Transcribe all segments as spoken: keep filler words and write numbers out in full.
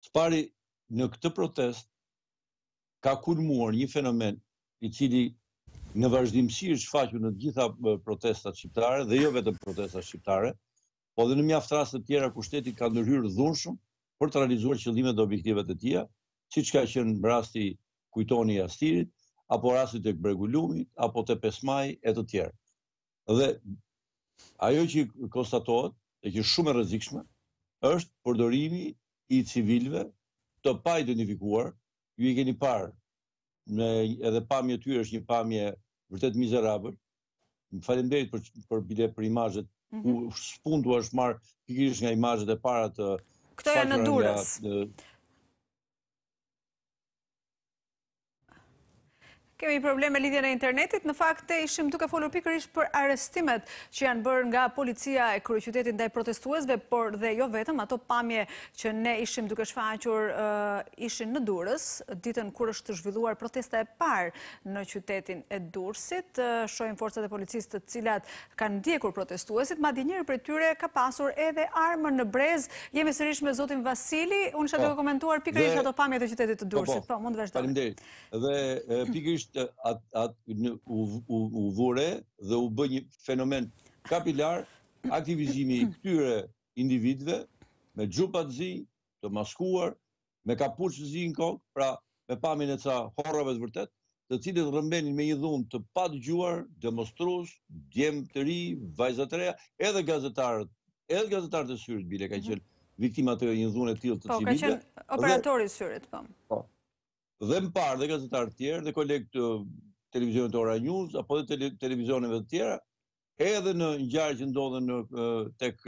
Pari, në këtë protest ka kulmuar një fenomen i cili në vazhdimësi është shfaqur në të gjitha protestat shqiptare dhe jo vetëm protestat shqiptare, po dhe në mjaft raste të tjera ku shteti ka ndërhyrë dhunshëm për të realizuar qëllimet dhe objektivet e tija, siç ka qenë rasti kujtoni i Astirit, apo rasti tek Bregu i Lumit, apo te pesë maj e të tjerë. Dhe ajo që konstatohet e që është shumë e rrezikshme është përdorimi i civilëve të pa identifikuar. Ju i keni parë, në edhe pamje e tyre është një pamje vërtet mizerabël. Faleminderit për për bile për imazhet ku spuntu është marrë pikërisht nga imazhet e para të Këto janë në Durrës. Kemi probleme lidhje në internetit. Në fakt ishim duke folur pikërisht për arrestimet që janë bërë nga policia e kryeqytetit ndaj protestuesve, por dhe jo vetëm, ato pamje që ne ishim duke shfaqur uh, ishin në Durrës, ditën kur është zhvilluar protesta e parë në qytetin e Durrësit. Uh, shohim forcat e policisë të cilat kanë ndjekur protestuesit, madje njëri prej tyre ka pasur edhe armën në brez. Jemi sërish me zotin Vasili. Unë isha duke komentuar pikërisht ato pamje të qytetit të Durrësit. Po, mund të vazhdoni. Faleminderit. Dhe pikërisht At, at, u, u, u vure dhe u bë një fenomen kapilar aktivizimi i këtyre individëve me xhupa të zi, të maskuar, me kapuç të zi në kokë, pra me pamjen e ca horrave të vërtet, të cilët rrëmbenin me një dhunë të padëgjuar, demonstrues, djem të ri, vajza të reja, edhe gazetarët, edhe gazetarët e Syrit bile kanë qenë viktima të një dhunë e tillë të civilëve. Po, ka qenë operatori i Syrit, po. Po. Dhe më parë dhe gazetarë tjerë, dhe kolegë të televizionet Ora News, apo dhe tele, televizioneve të tjera, edhe në ngjarje që ndodhen në tek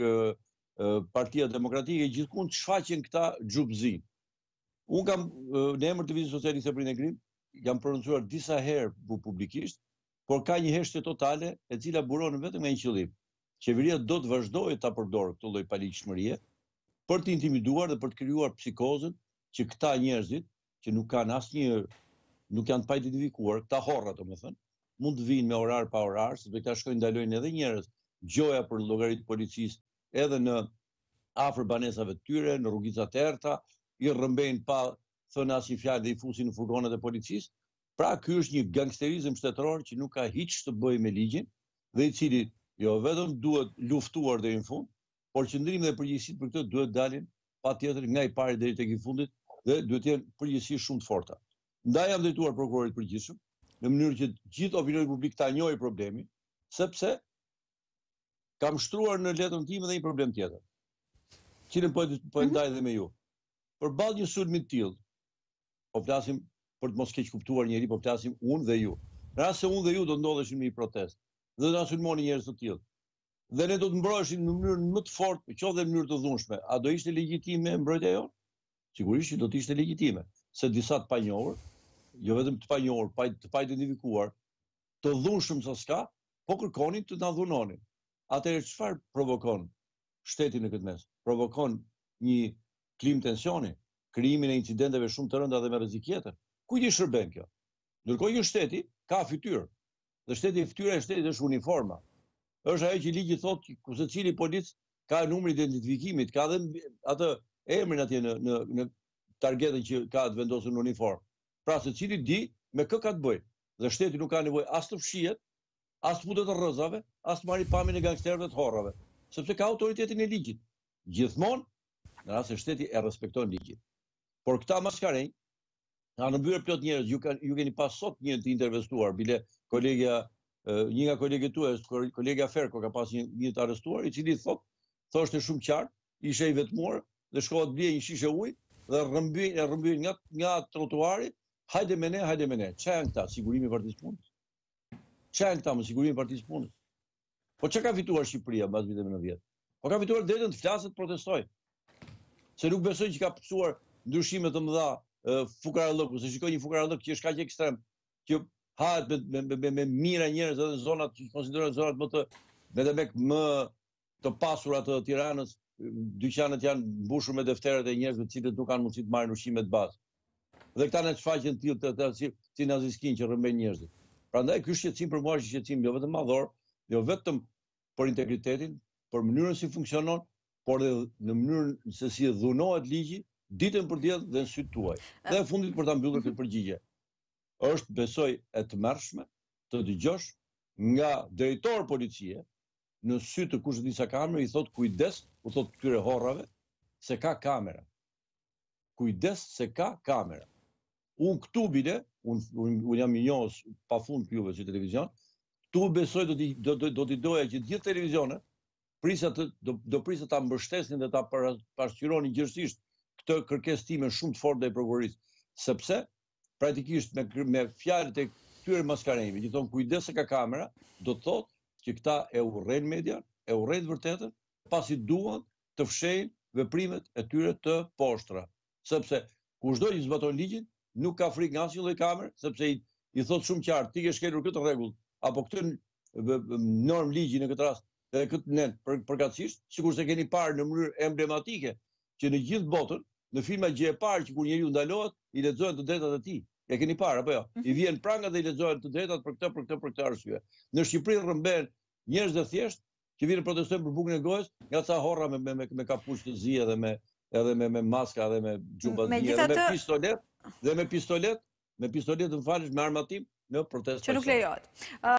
Partia Demokratike, gjithkund shfaqen këta xhupzi. Unë kam në emër të Lëvizjes Socialiste për Integrim, jam prononcuar disa herë publikisht, por ka një heshtje totale e cila buron vetëm nga një qëllim. Qeveria do të vazhdojë ta përdorë këtë lloj paligjshmërie për të intimiduar dhe për të krijuar psikozën që këta njerëzit që nuk kanë asnjë, nuk janë pa identifikuar, këta horra domethënë, mund të vinë me orar pa orar, sepse këta shkojnë ndalojnë edhe njerëz gjoja për llogaritë policisë edhe në afër banesave të tyre, në rrugica të errta, i rrëmbejnë pa thënë asnjë fjalë dhe i fusin në furgonet e policisë. Pra ky është një gangsterizëm shtetëror që nuk ka hiç të bëjë me ligjin dhe i cili jo vetëm duhet luftuar deri në fund, por qëndrimi dhe përgjegjësitë për këtë duhet dalin patjetër nga i pari deri tek i fundit dhe duhet të jenë përgjegjësi shumë të forta. Ndaj jam drejtuar prokurorit përgjithshëm, në mënyrë që gjithë opinioni publik ta njohë problemin, sepse kam shtruar në letrën time dhe një problem tjetër, cilën po po ndaj dhe me ju. Përballë një sulmi të tillë, po flasim për të mos keq kuptuar njëri, po flasim unë dhe ju. Në rast se unë dhe ju do ndodheshim në një protestë, dhe do na sulmoni njerëz të tillë, dhe ne do të mbroheshim në mënyrën më të fortë, qoftë në mënyrë të dhunshme, a do ishte legjitime mbrojtja jonë? Sigurisht që do të ishte legjitime, se disa të panjohur, jo vetëm të panjohur, të pa identifikuar, të dhunshëm sa s'ka, po kërkonin të na dhunonin. Atëherë çfarë provokon shteti në këtë mes? Provokon një klim tensioni, krijimin e incidenteve shumë të rënda dhe me rrezik jetër. Kujt i shërben kjo? Ndërkohë që shteti ka fytyrë. Dhe shteti, fytyra e shtetit është uniforma. Është ajo që ligji thotë ku secili polic ka numrin e identifikimit, ka edhe atë emrin atje në, në, në targetën që ka të vendosur në uniformë. Pra secili di me kë ka të bëjë. Dhe shteti nuk ka nevojë as të fshihet, as të futet të rrezave, as të marrë pamjen e gangsterëve të horrave, sepse ka autoritetin e ligjit. Gjithmonë, në rast se shteti e respekton ligjin. Por këta maskarënj, kanë mbyer plot njerëz, ju kanë ju keni pas sot një të intervistuar, bile kolegja një nga kolegët tuaj, kolegja Ferko ka pas një, një të arrestuar, i cili thotë, thoshte shumë qartë, ishte i vetmuar dhe shkohet bie një shishe ujë dhe rrëmbyen e rrëmbyen nga nga trotuari, hajde me ne, hajde me ne. Çfarë janë këta? Sigurimi i Partisë Punës. Çfarë janë këta? Më sigurimi i Partisë Punës. Po çka ka fituar Shqipëria mbas viteve në vjet? Po ka fituar drejtën të flasë, të protestojë. Se nuk besoj që ka pësuar ndryshime të mëdha fukarallëku, se shikoj një fukarallëk që është kaq ekstrem, që hahet me me me, me mira njerëz edhe zonat që konsiderohen zonat më të me më të pasura të Tiranës, dyqanet janë mbushur me defteret e njerëzve të cilët nuk kanë mundësi të marrin ushqime të bazë. Dhe këta në shfaqen tillë të të si naziskin që rrëmbejnë njerëzit. Prandaj ky shqetësim për mua është shqetësim jo vetëm madhor, jo vetëm për integritetin, për mënyrën si funksionon, por edhe në mënyrën se si dhunohet ligji ditën për diell dhe në sytë tuaj. Dhe e fundit për ta mbyllur këtë përgjigje. Është besoj e tmerrshme të dëgjosh nga drejtori policie në sy të kush disa kamerë i thot kujdes, u thot këtyre horrave se ka kamera. Kujdes se ka kamera. Unë këtu bile, unë un, un jam i njohës pafund juve si televizion, këtu besoj do t'i do, do, do t'i doja që gjithë televizionet prisa të, do, do prisa ta mbështesnin dhe ta pasqyronin gjithësisht këtë kërkesë time shumë të fortë ndaj prokurorisë, sepse praktikisht me me fjalët e këtyre maskarejve, që thon kujdes se ka kamera, do të thotë që këta e urrejnë median, e urrejnë vërtetën, pasi duan të fshejnë veprimet e tyre të poshtra. Sepse kushdo që zbaton ligjin, nuk ka frikë nga asnjë lloj kamere, sepse i, i thot shumë qartë, ti ke shkelur këtë rregull, apo këtë norm ligji në këtë rast, dhe këtë nen për, përkatësisht, sikur se keni parë në mënyrë emblematike që në gjithë botën, në filma gjë e parë që kur njeriu ndalohet, i lexohen të drejtat e tij. E keni parë apo jo? I vjen pranga dhe i lexohen të drejtat për këtë, për këtë, për këtë arsye. Në Shqipëri rrëmben njerëz të thjesht që vinë protestojnë për bukën e gojës, nga ca horra me me me, me kapuç të zi edhe me edhe me me maska dhe me xhuba të zi, edhe me pistolet, dhe me pistolet, me pistolet të falësh me armatim në protestë. Që nuk lejohet.